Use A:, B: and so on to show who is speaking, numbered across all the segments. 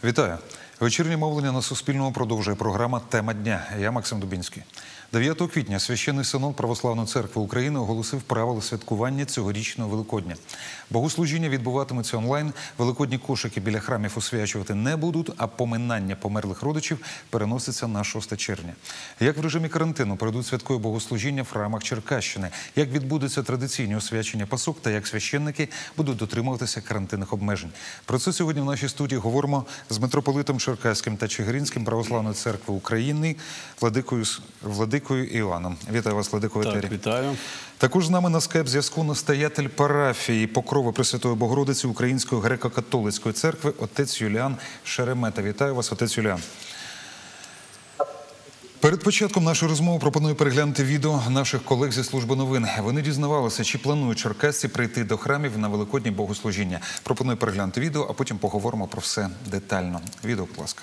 A: Вітаю. Вечірнє мовлення на Суспільному продовжує програма «Тема дня». Я Максим Дубінський. 9 квітня Священний Синод Православної Церкви України оголосив правила святкування цьогорічного Великодня. Богослужіння відбуватимуться онлайн, великодні кошики біля храмів освячувати не будуть, а поминання померлих родичів переноситься на 6 червня. Як в режимі карантину пройдуть святкові богослужіння в храмах Черкащини, як відбудуться традиційні освячення пасок та як священники будуть дотримуватися карантинних обмежень. Про це сьогодні в нашій студії говоримо з митрополитом Черкаським та Чигиринським Православної Церкви України Владикою Іоанном. Вітаю вас, Владико, в етері.
B: Так, вітаю.
A: Також з нами на скайп-зв'язку настоятель парафії Покрови Пресвятої Богородиці Української греко-католицької церкви отець Юліан Шеремета. Вітаю вас, отець Юліан. Перед початком нашої розмови пропоную переглянути відео наших колег зі служби новин. Вони дізнавалися, чи планують черкасці прийти до храмів на великодні богослужіння. Пропоную переглянути відео, а потім поговоримо про все детально. Відео, будь ласка.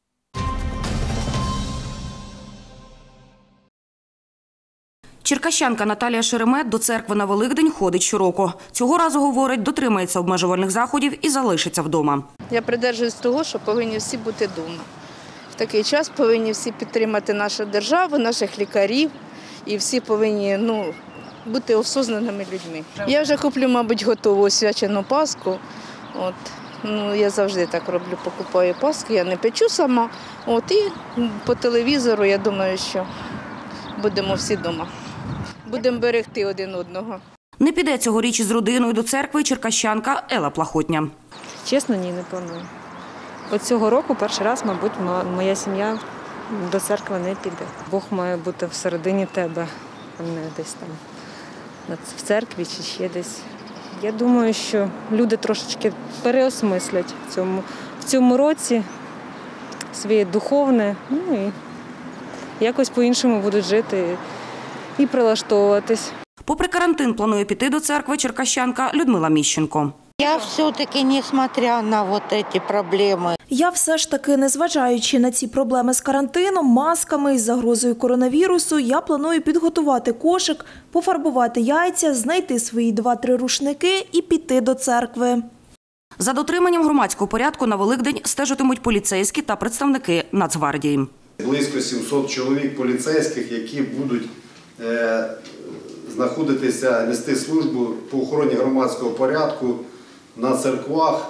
C: Черкащанка Наталія Шеремет до церкви на Великдень ходить щороку. Цього разу, говорить, дотримається обмежувальних заходів і залишиться вдома.
D: Я придержуюсь того, що повинні всі бути вдома. В такий час повинні всі підтримати нашу державу, наших лікарів, і всі повинні бути осознаними людьми. Я вже куплю, мабуть, готову освячену паску. Я завжди так роблю, покупаю паску, я не печу сама. І по телевізору, я думаю, що будемо всі вдома. Будемо берегти один одного.
C: Не піде цьогоріч із родиною до церкви черкащанка Елла Плахотня.
E: Чесно, ні, не планую. От цього року перший раз, мабуть, моя сім'я до церкви не піде. Бог має бути всередині тебе, а не десь там в церкві чи ще десь. Я думаю, що люди трошечки переосмислять в цьому році своє духовне, і якось по-іншому будуть жити і прилаштовуватись.
C: Попри карантин, планує піти до церкви черкащанка Людмила Міщенко.
F: Я все-таки, несмотря на вот эти проблемы.
G: Я все ж таки, незважаючи на ці проблеми з карантином, масками і загрозою коронавірусу, я планую підготувати кошик, пофарбувати яйця, знайти свої 2-3 рушники і піти до церкви.
C: За дотриманням громадського порядку на Великдень стежитимуть поліцейські та представники Нацгвардії.
H: Близько 700 чоловік поліцейських, які будуть знаходитися, нести службу по охороні громадського порядку на церквах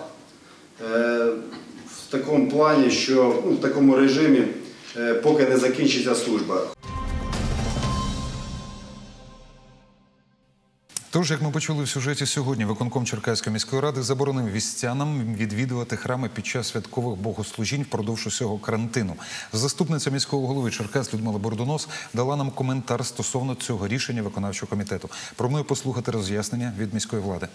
H: в такому плані, що в такому режимі, поки не закінчиться служба.
A: Тож, як ми почули в сюжеті сьогодні, виконком Черкаської міської ради заборонив вістянам відвідувати храми під час святкових богослужінь впродовж усього карантину. Заступниця міського голови Черкас Людмила Бордонос дала нам коментар стосовно цього рішення виконавчого комітету. Пропоную послухати роз'яснення від міської влади.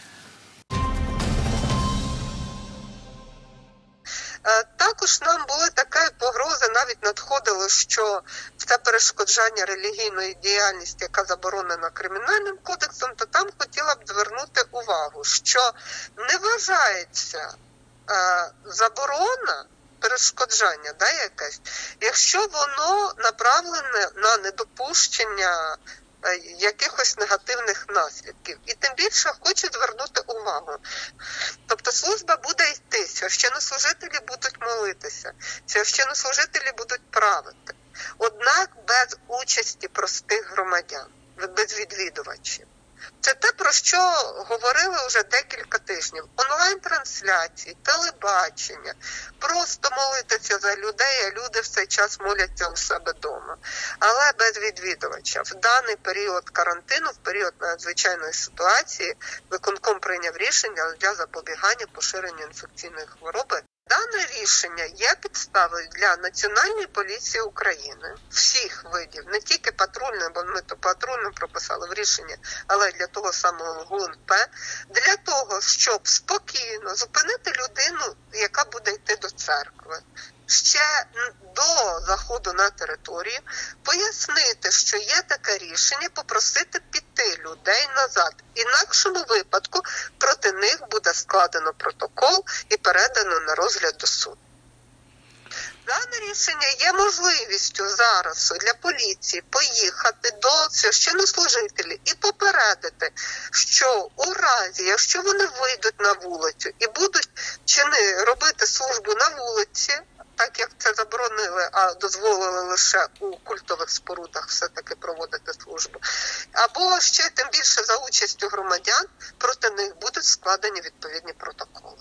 I: Також нам були такі погрози, навіть надходило, що це перешкоджання релігійної діяльності, яка заборонена Кримінальним кодексом, то там хотіла б звернути увагу, що не вважається заборона, перешкоджання, якесь, якщо воно направлене на недопущення якихось негативних наслідків. І тим більше хочу звернути увагу. Тобто служба буде йти, священнослужителі будуть молитися, священнослужителі будуть правити. Однак без участі простих громадян, без відвідувачів. Це те, про що говорили вже декілька тижнів. Онлайн-трансляції, телебачення, просто молитися за людей, а люди в цей час моляться у себе вдома. Але без відвідувача. В даний період карантину, в період надзвичайної ситуації, виконком прийняв рішення для запобігання поширенню інфекційної хвороби. Дане рішення є підставою для Національної поліції України, всіх видів, не тільки патрульної, бо ми то патрульно прописали в рішенні, але й для того самого ГУНП, для того, щоб спокійно зупинити людину, яка буде йти до церкви, ще до заходу на територію, пояснити, що є таке рішення, попросити піти людей назад. В інакшому випадку проти них буде складено протокол і передано на розгляд до суду. Дане рішення є можливістю зараз для поліції поїхати до священнослужителів і попередити, що у разі, якщо вони вийдуть на вулицю і будуть робити службу на вулиці, так як це заборонили, а дозволили лише у культових спорудах все-таки проводити службу, або ще тим більше за участю громадян, проти них будуть складені відповідні протоколи.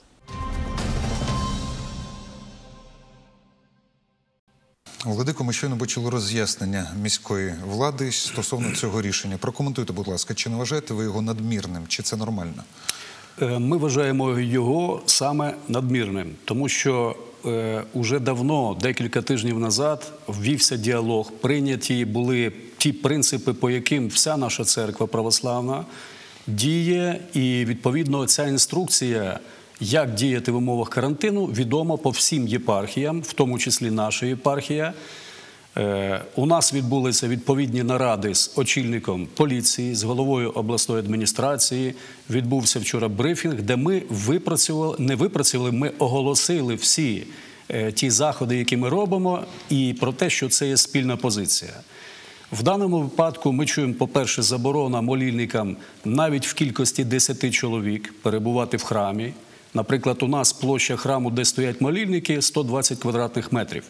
A: Владико, ми щойно почули роз'яснення міської влади стосовно цього рішення. Прокоментуйте, будь ласка, чи не вважаєте ви його надмірним, чи це нормально?
B: Ми вважаємо його саме надмірним, тому що уже давно, декілька тижнів назад, ввівся діалог, прийняті були ті принципи, по яким вся наша церква православна діє, і відповідно ця інструкція, як діяти в умовах карантину, відома по всім єпархіям, в тому числі наша єпархія. У нас відбулися відповідні наради з очільником поліції, з головою обласної адміністрації. Відбувся вчора брифінг, де ми ми оголосили всі ті заходи, які ми робимо, і про те, що це є спільна позиція. В даному випадку ми чуємо, по-перше, заборона молільникам навіть в кількості 10 чоловік перебувати в храмі. Наприклад, у нас площа храму, де стоять молільники, 120 квадратних метрів.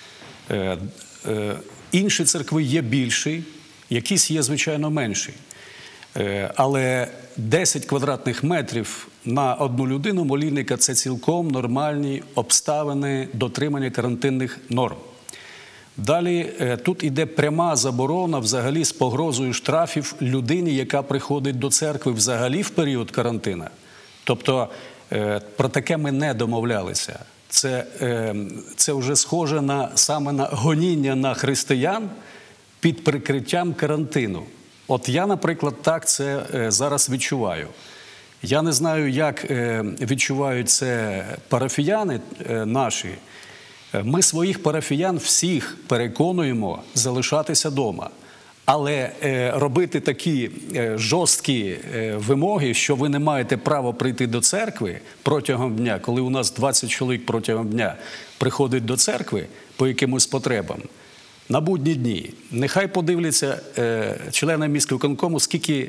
B: Інші церкви є більші, якісь є, звичайно, менші. Але 10 квадратних метрів на одну людину молільника – це цілком нормальні обставини дотримання карантинних норм. Далі тут іде пряма заборона взагалі з погрозою штрафів людині, яка приходить до церкви взагалі в період карантину. Тобто про таке ми не домовлялися. Це вже схоже саме на гоніння на християн під прикриттям карантину. От я, наприклад, так це зараз відчуваю. Я не знаю, як відчувають це парафіяни наші. Ми своїх парафіян всіх переконуємо залишатися вдома. Але робити такі жорсткі вимоги, що ви не маєте права прийти до церкви протягом дня, коли у нас 20 чоловік протягом дня приходить до церкви по якимось потребам, на будні дні. Нехай подивляться члени міськвиконкому, скільки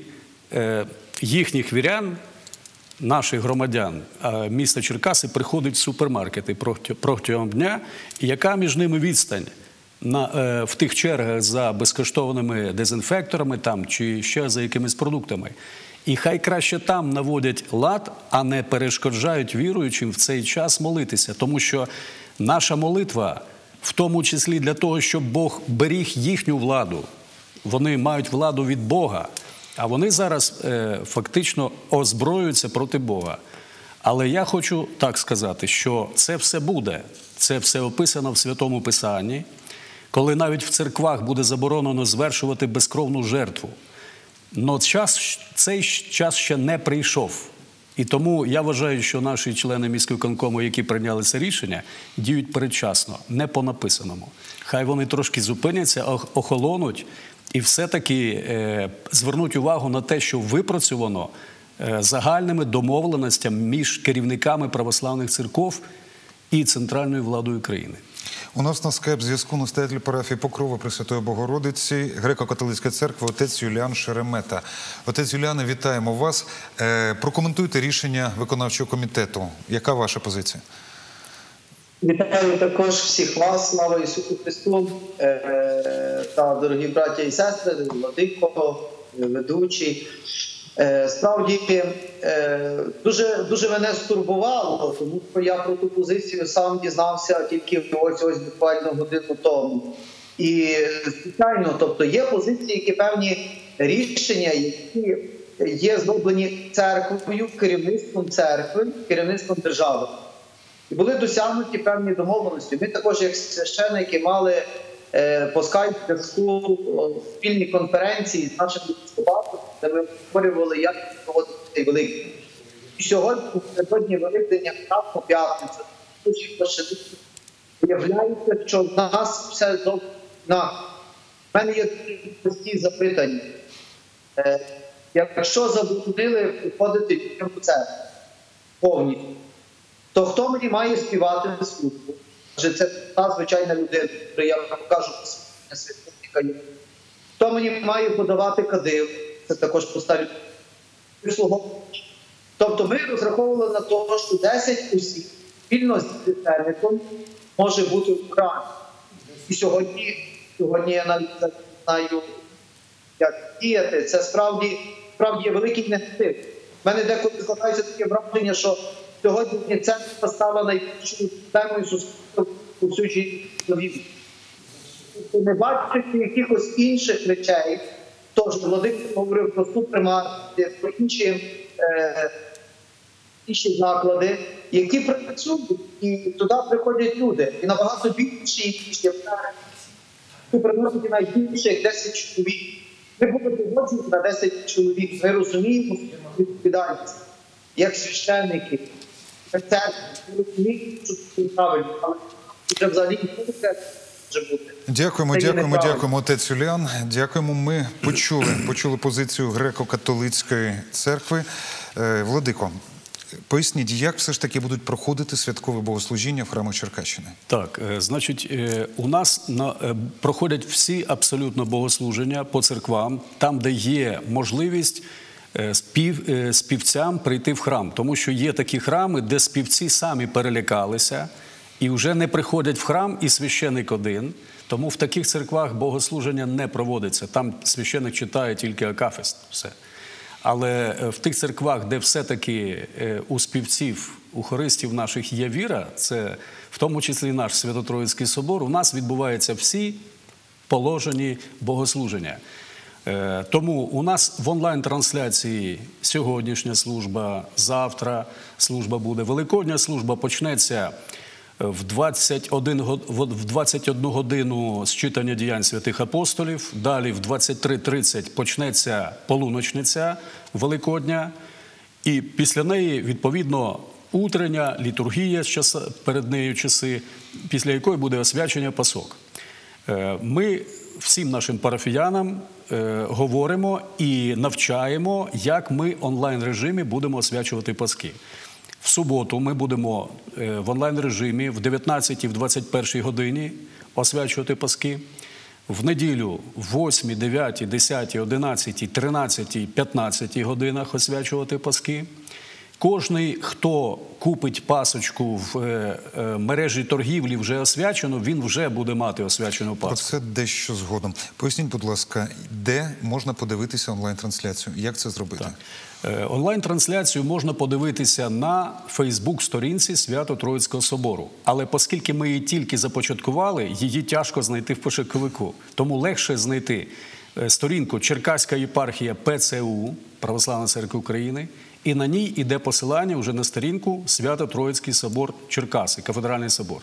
B: їхніх вірян, наших громадян міста Черкаси приходить в супермаркети протягом дня, і яка між ними відстань в тих чергах за безкоштовними дезінфекторами чи ще за якимись продуктами. І хай краще там наводять лад, а не перешкоджають віруючим в цей час молитися. Тому що наша молитва, в тому числі для того, щоб Бог беріг їхню владу. Вони мають владу від Бога, а вони зараз фактично озброюються проти Бога. Але я хочу так сказати, що це все буде, це все описано в Святому Писанні, коли навіть в церквах буде заборонено звершувати безкровну жертву. Но цей час ще не прийшов. І тому я вважаю, що наші члени міськвиконкому, які прийняли це рішення, діють передчасно, не по написаному. Хай вони трошки зупиняться, охолонуть і все-таки звернуть увагу на те, що випрацьовано загальними домовленостями між керівниками православних церков і центральною владою країни.
A: У нас на скайп-зв'язку настоятель парафії Покрова Пресвятої Богородиці, Греко-католицької церкви, отець Юліан Шеремета. Отець Юліане, вітаємо вас. Прокоментуйте рішення виконавчого комітету. Яка ваша позиція?
J: Вітаю також всіх вас, слава Ісусу Христу, та дорогі браття і сестри, владико, ведучі. Справді, дуже мене стурбувало, тому що я про ту позицію сам дізнався тільки ось буквально годину тому. І, звичайно, тобто є позиції, які певні рішення, які є зроблені церквою, керівництвом церкви, керівництвом держави. І були досягнуті певні домовленості. Ми також, як священники, мали по скайп-зв'язку спільні конференції з нашим єпископатом, де ми обговорювали, як проводити цей Великдень. І сьогодні Великдень, Красну п'ятницю, виявляється, що в нас все зовсім інакше. У мене є прості запитання. Якщо заборонили виходити в церкву повністю, то хто мені має співати службу? Адже це та звичайна людина, я вам покажу священника. Хто мені має подавати кадил, це також поставлю прислуговувачі. Тобто ми розраховували на те, що 10 осіб спільно з священником може бути в храмі. І сьогодні я навіть не знаю, як діяти. Це справді є великий негатив. У мене деколи складається таке враження, що сьогодні церква стала найбільшою проблемою суспільства у всю житті. Не бачити якихось інших речей. Тож Владимир говорив про супермаркети, про інші заклади, які працюють, і туди приходять люди. І набагато більші, ніж супермаркети найбільше, як 10 чоловік. Ми були погоджені на 10 чоловік. Ми розуміємо відповідальність, як священники, як церкви. Ми розуміємо, що це правильно, але вже взагалі не може бути.
A: Дякуємо, отець Юліан. Дякуємо. Ми почули позицію греко-католицької церкви. Владико, поясніть, як все ж таки будуть проходити святкові богослужіння в храмах Черкащини?
B: Так, значить, у нас проходять всі абсолютно богослуження по церквам, там, де є можливість співцям прийти в храм. Тому що є такі храми, де співці самі перелякалися і вже не приходять в храм, і священик один. Тому в таких церквах богослуження не проводиться. Там священик читає тільки акафист, все. Але в тих церквах, де все-таки у співців, у хористів наших є віра, це в тому числі наш Свято-Троїцький собор, у нас відбуваються всі положені богослуження. Тому у нас в онлайн-трансляції сьогоднішня служба, завтра служба буде. Великодня служба почнеться в 21 годину з читання діянь святих апостолів. Далі в 23:30 почнеться полуночниця Великодня. І після неї, відповідно, утрення, літургія перед нею часи, після якої буде освячення пасок. Ми всім нашим парафіянам говоримо і навчаємо, як ми в онлайн-режимі будемо освячувати паски. В суботу ми будемо в онлайн-режимі в 19-й, в 21-й годині освячувати паски. В неділю в 8-й, 9-й, 10-й, 11-й, 13-й, 15-й годинах освячувати паски. Кожний, хто купить пасочку в мережі торгівлі вже освячену, він вже буде мати освячену паску.
A: Про це дещо згодом. Поясніть, будь ласка, де можна подивитися онлайн-трансляцію? Як це зробити?
B: Онлайн-трансляцію можна подивитися на Фейсбук-сторінці Свято-Троїцького собору. Але оскільки ми її тільки започаткували, її тяжко знайти в пошуковику. Тому легше знайти сторінку Черкаська єпархія ПЦУ, Православна церква України, і на ній іде посилання вже на сторінку Свято-Троїцький собор Черкаси, кафедральний собор.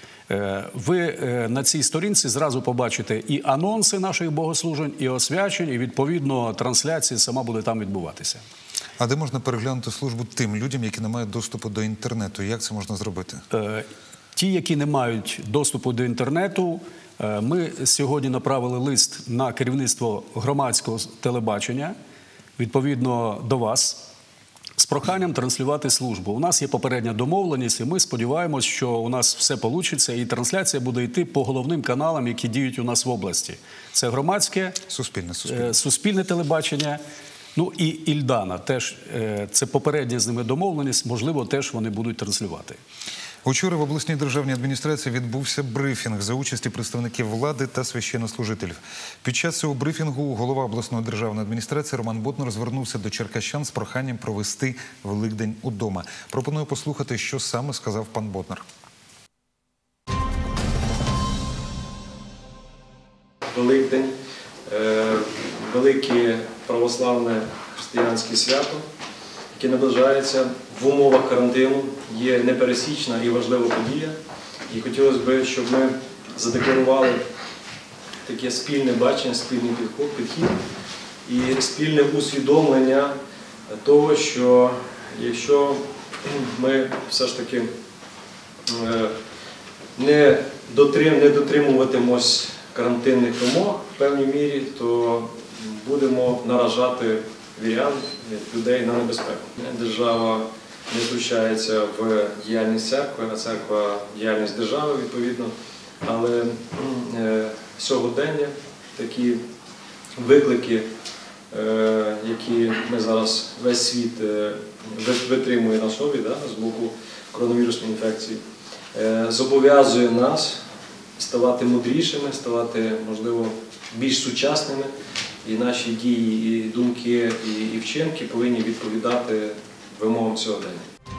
B: Ви на цій сторінці зразу побачите і анонси наших богослужень, і освячень, і, відповідно, трансляція сама буде там відбуватися.
A: А де можна переглянути службу тим людям, які не мають доступу до інтернету? Як це можна зробити?
B: Ті, які не мають доступу до інтернету, ми сьогодні направили лист на керівництво громадського телебачення, відповідно до вас, з проханням транслювати службу. У нас є попередня домовленість, і ми сподіваємось, що у нас все вийде, і трансляція буде йти по головним каналам, які діють у нас в області. Це громадське, суспільне телебачення, ну і Ільдана. Теж це попередня з ними домовленість, можливо, теж вони будуть транслювати.
A: Учора в обласній державній адміністрації відбувся брифінг за участі представників влади та священнослужителів. Під час цього брифінгу голова обласної державної адміністрації Роман Боднар звернувся до черкащан з проханням провести Великдень удома. Пропоную послухати, що саме сказав пан Боднар.
K: Великдень – велике православне християнське свято, яке наближається в умовах карантину, є непересічна і важлива подія. І хотілося б, щоб ми задекларували таке спільне бачення, спільний підхід і спільне усвідомлення того, що якщо ми все ж таки не дотримуватимось карантинних вимог в певній мірі, то будемо наражати вірян, людей на небезпеку. Держава не втручається в діяльність церкви, а церква – діяльність держави, відповідно. Але сьогодення такі виклики, які ми зараз весь світ витримує на собі, з боку коронавірусної інфекції, зобов'язує нас ставати мудрішими, ставати, можливо, більш сучасними. І наші дії, і думки, і вчинки повинні відповідати вимогам сьогодення.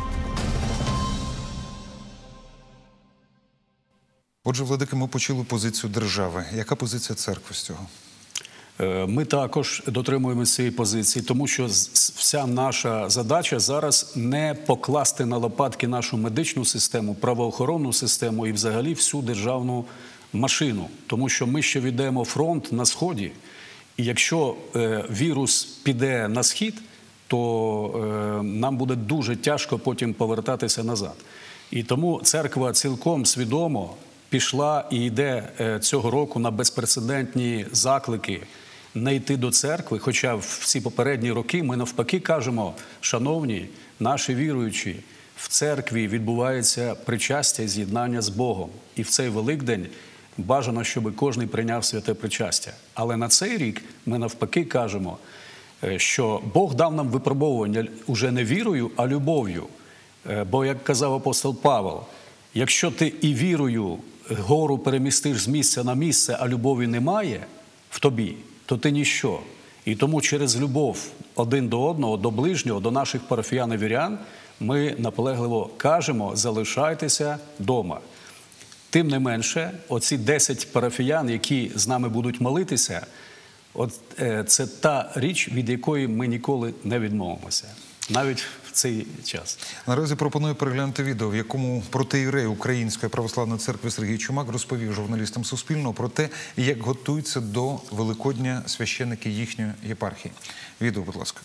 A: Отже, владики, ми почули позицію держави. Яка позиція церкви з цього?
B: Ми також дотримуємося цієї позиції, тому що вся наша задача зараз не покласти на лопатки нашу медичну систему, правоохоронну систему і взагалі всю державну машину. Тому що ми ще ведемо фронт на Сході, і якщо вірус піде на Схід, то нам буде дуже тяжко потім повертатися назад. І тому церква цілком свідомо пішла і йде цього року на безпрецедентні заклики не йти до церкви, хоча в ці попередні роки ми навпаки кажемо, шановні наші віруючі, в церкві відбувається причастя і з'єднання з Богом. І в цей Великдень бажано, щоб кожен прийняв святе причастя. Але на цей рік ми навпаки кажемо, що Бог дав нам випробовування уже не вірою, а любов'ю. Бо, як казав апостол Павел, якщо ти і вірою гору перемістиш з місця на місце, а любові немає в тобі, то ти ніщо. І тому через любов один до одного, до ближнього, до наших парафіян і вірян, ми наполегливо кажемо, залишайтеся вдома. Тим не менше, оці 10 парафіян, які з нами будуть молитися, це та річ, від якої ми ніколи не відмовимося. Навіть в цей час.
A: Наразі пропоную переглянути відео, в якому протоієрей Української православної церкви Сергій Чумак розповів журналістам Суспільного про те, як готуються до Великодня священники їхньої єпархії. Відео, будь ласка.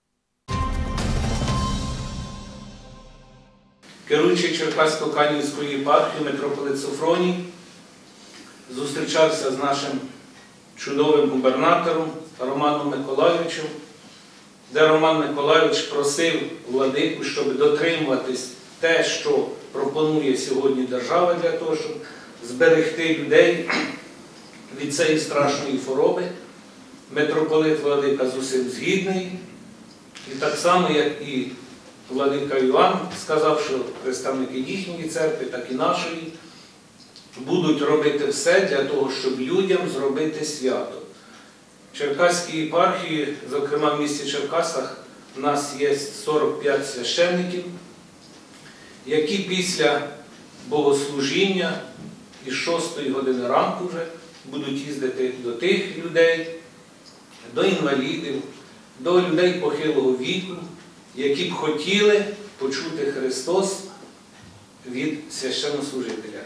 L: Керуючий Черкасько-Канівською єпархією митрополит Софроній зустрічався з нашим чудовим губернатором Романом Миколайовичем, де Роман Миколайович просив владику, щоб дотримуватись те, що пропонує сьогодні держава для того, щоб зберегти людей від цієї страшної хвороби. Митрополит владика з усім згідний. І так само, як і владика Іван сказав, що представники їхньої церкви, так і нашої, будуть робити все для того, щоб людям зробити свято. В Черкаській єпархії, зокрема в місті Черкасах, у нас є 45 священників, які після богослужіння із 6 години ранку вже будуть їздити до тих людей, до інвалідів, до людей похилого віку, які б хотіли почути Христос від священнослужителя.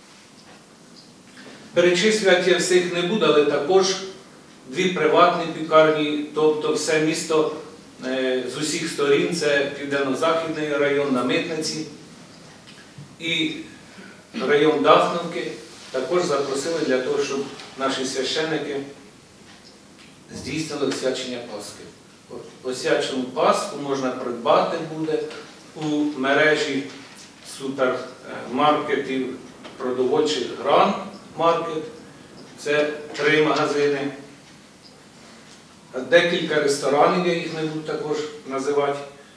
L: Перечислювати я всіх не буду, але також 2 приватні пекарні, тобто все місто з усіх сторін, це Південно-Західний район на Митниці і район Дахновки, також запросили для того, щоб наші священники здійснили освячення Пасхи. Освячену Пасху можна придбати буде у мережі супермаркетів продовольчих Гран Маркет. Це 3 магазини. Декілька ресторанів, я їх не буду також називати.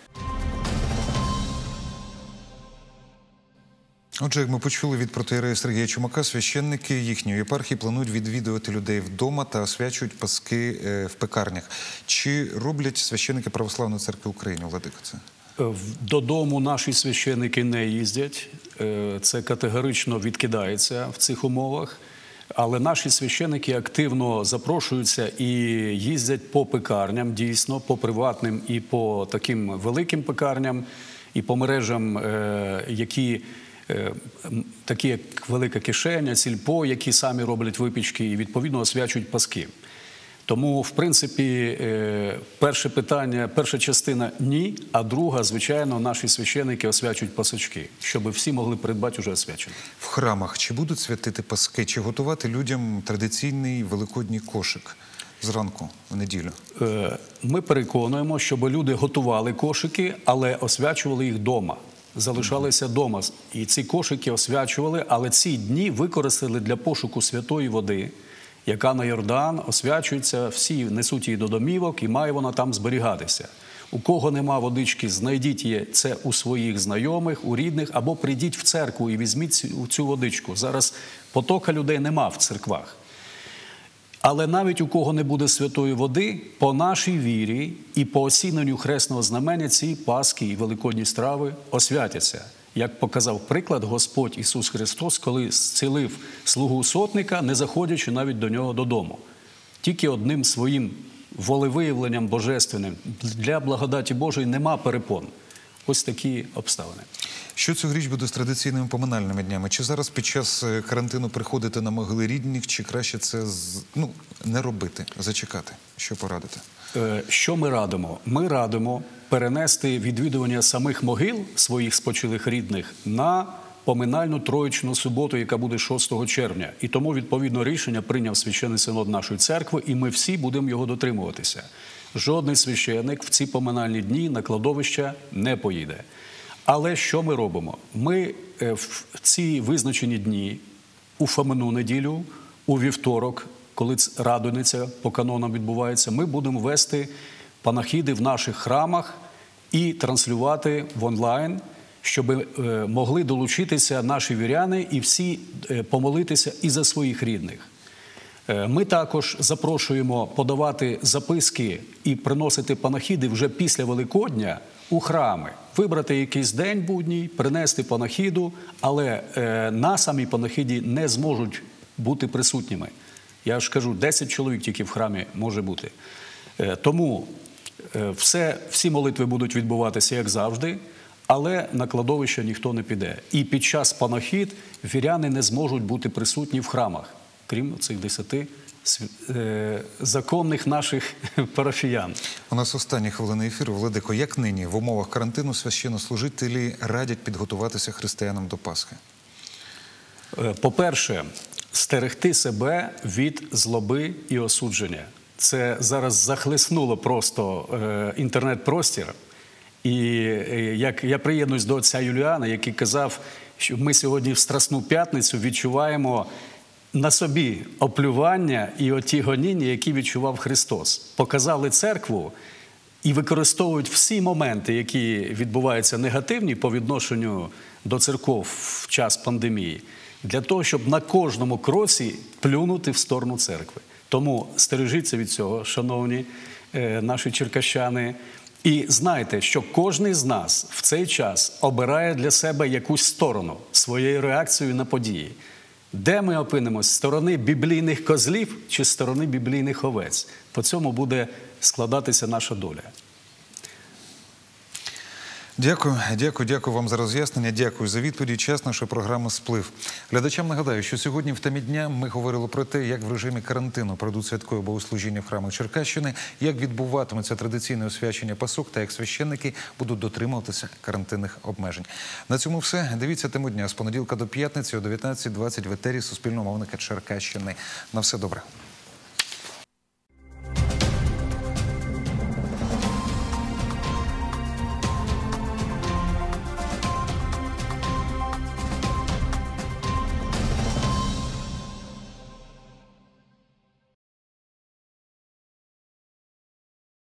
A: Отже, як ми почули від протоієрея Сергія Чумака, священники їхньої єпархії планують відвідувати людей вдома та освячують паски в пекарнях. Чи роблять священники Православної церкви України, владико, це?
B: Додому наші священники не їздять. Це категорично відкидається в цих умовах. Але наші священики активно запрошуються і їздять по пекарням, дійсно, по приватним і по таким великим пекарням, і по мережам, які такі як Велика Кишеня, Сільпо, які самі роблять випічки і відповідно освячують паски. Тому, в принципі, перше питання, перша частина – ні, а друга, звичайно, наші священики освячують пасочки, щоб всі могли придбати уже освячені.
A: В храмах чи будуть святити паски, чи готувати людям традиційний великодній кошик? зранку в неділю?
B: Ми переконуємо, щоб люди готували кошики, але освячували їх вдома. Залишалися вдома. І ці кошики освячували, але ці дні використали для пошуку святої води, яка на Йордан освячується, всі несуть її до домівок і має вона там зберігатися. У кого нема водички, знайдіть її це у своїх знайомих, у рідних, або прийдіть в церкву і візьміть цю водичку. Зараз потока людей нема в церквах. Але навіть у кого не буде святої води, по нашій вірі і по осіненню хресного знамення ці паски і великодні страви освятяться. Як показав приклад Господь Ісус Христос, коли зцілив слугу сотника, не заходячи навіть до нього додому. Тільки одним своїм волевиявленням божественним для благодаті Божої нема перепон. Ось такі обставини.
A: Що цьогоріч буде з традиційними поминальними днями? Чи зараз під час карантину приходити на могили рідних, чи краще це не робити, зачекати? Що порадите?
B: Що ми радимо? Ми радимо перенести відвідування самих могил своїх спочилих рідних на поминальну Троїчну суботу, яка буде 6 червня. І тому, відповідно, рішення прийняв Священний Синод нашої церкви, і ми всі будемо його дотримуватися. Жодний священик в ці поминальні дні на кладовища не поїде. Але що ми робимо? Ми в ці визначені дні, у Фомину неділю, у вівторок, коли Радониця по канонам відбувається, ми будемо вести панахиди в наших храмах і транслювати в онлайн, щоб могли долучитися наші віряни і всі помолитися і за своїх рідних. Ми також запрошуємо подавати записки і приносити панахиди вже після Великодня у храми. Вибрати якийсь день будній, принести панахиду, але на самій панахиді не зможуть бути присутніми. Я ж кажу, 10 чоловік тільки в храмі може бути. Тому всі молитви будуть відбуватися, як завжди, але на кладовище ніхто не піде. І під час панахид віряни не зможуть бути присутні в храмах, крім цих 10 законних наших парафіян.
A: У нас останні хвилини ефіру. Владико, як нині в умовах карантину священнослужителі радять підготуватися християнам до Пасхи?
B: По-перше, стерегти себе від злоби і осудження. Це зараз захлеснуло просто інтернет-простір. І як я приєднуюсь до отця Юліана, який казав, що ми сьогодні в Страсну п'ятницю відчуваємо на собі оплювання і оті гоніння, які відчував Христос. Показали церкву і використовують всі моменти, які відбуваються негативні по відношенню до церков в час пандемії, для того, щоб на кожному кроці плюнути в сторону церкви. Тому стережіться від цього, шановні наші черкащани, і знайте, що кожен з нас в цей час обирає для себе якусь сторону своєю реакцією на події. Де ми опинимось? З сторони біблійних козлів чи з сторони біблійних овець? По цьому буде складатися наша доля.
A: Дякую вам за роз'яснення, дякую за відповіді. Час нашої програми «Сплив». Глядачам нагадаю, що сьогодні в темі дня ми говорили про те, як в режимі карантину пройдуть святкові богослужіння в храмах Черкащини, як відбуватиметься традиційне освячення пасок та як священники будуть дотримуватися карантинних обмежень. На цьому все. Дивіться тему дня з понеділка до п'ятниці о 19:20 в етері Суспільного мовника Черкащини. На все добре.